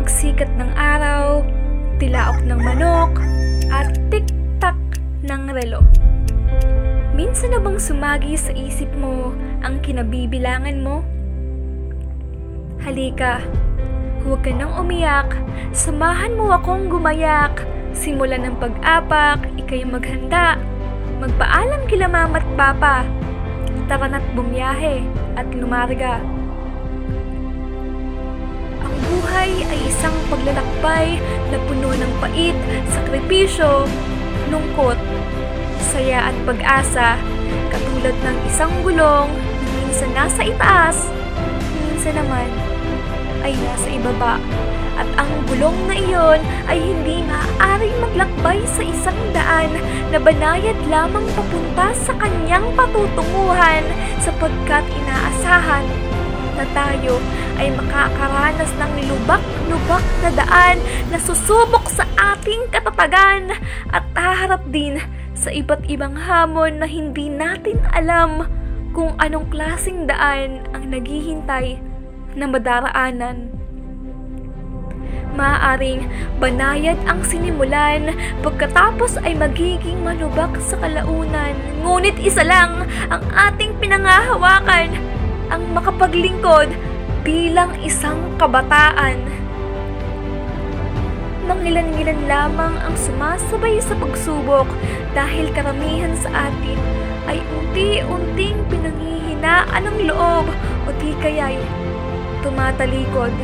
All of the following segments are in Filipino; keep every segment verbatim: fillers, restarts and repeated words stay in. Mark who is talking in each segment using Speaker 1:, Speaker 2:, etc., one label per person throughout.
Speaker 1: pagsikat ng araw, tilaok ng manok, at tik-tak ng relo. Minsan na bang sumagi sa isip mo ang kinabibilangan mo? Halika, huwag ka nang umiyak, samahan mo akong gumayak. Simulan ng pag-apak, ika'y maghanda. Magpaalam kila mama at papa. Tara na't bumiyahe at lumarga. Ang buhay ay isang paglalakbay na puno ng pait, sakripisyo, lungkot, saya at pag-asa. Katulad ng isang gulong na minsan nasa itaas, minsan naman ay nasa ibaba. At ang gulong na iyon ay hindi maaaring maglakbay sa isang daan na banayad lamang papunta sa kanyang patutunguhan, sapagkat inaasahan na tayo ay makakaranas ng lubak-lubak na daan na susubok sa ating katatagan at haharap din sa iba't ibang hamon na hindi natin alam kung anong klaseng daan ang naghihintay na madaraanan. Maaaring banayad ang sinimulan, pagkatapos ay magiging malubak sa kalaunan. Ngunit isa lang ang ating pinangahawakan, ang makapaglingkod bilang isang kabataan. Mangilan-ngilan lamang ang sumasabay sa pagsubok dahil karamihan sa atin ay unti-unting pinanghihinaan ng loob o di kaya'y tumatalikod.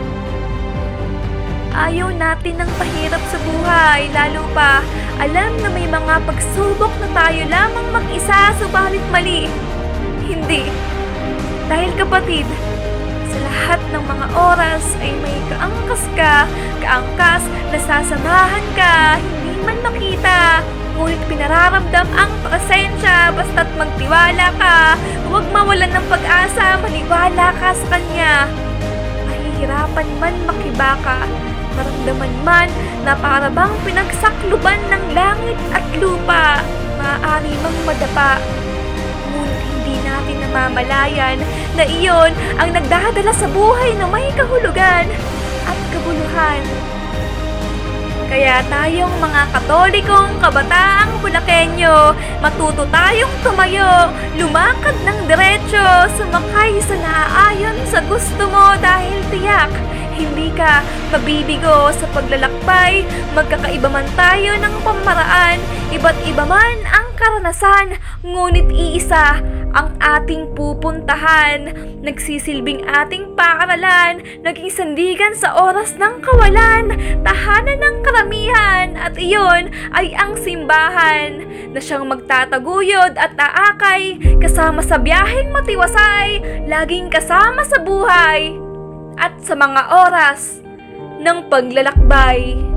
Speaker 1: Ayaw natin ng pahirap sa buhay, lalo pa alam na may mga pagsubok na tayo lamang mag-isa, subalit mali. Hindi. Dahil kapatid, sa lahat ng mga oras ay may kaangkas ka, kaangkas na sasamahan ka, hindi man makita, ngunit pinararamdam ang presensya. Basta't magtiwala ka, huwag mawalan ng pag-asa, maniwala ka sa kanya. Mahihirapan man makibaka, maramdaman man na para bang pinagsakluban ng langit at lupa, maaari mang madapa. Ngunit hindi natin namamalayan na iyon ang nagdadala sa buhay na may kahulugan at kabuluhan. Kaya tayong mga Katolikong kabataang Bulakenyo, matuto tayong tumayo, lumakad ng diretsyo, sumakay sa naaayon sa gusto mo dahil tiyak hindi ka mabibigo sa paglalakbay. Magkakaiba man tayo ng pamaraan, iba't iba man ang karanasan, ngunit iisa ang ating pupuntahan. Nagsisilbing ating paaralan, naging sandigan sa oras ng kawalan, tahanan ng karamihan, at iyon ay ang simbahan na siyang magtataguyod at aakay, kasama sa biyaheng matiwasay, laging kasama sa buhay at sa mga oras ng paglalakbay.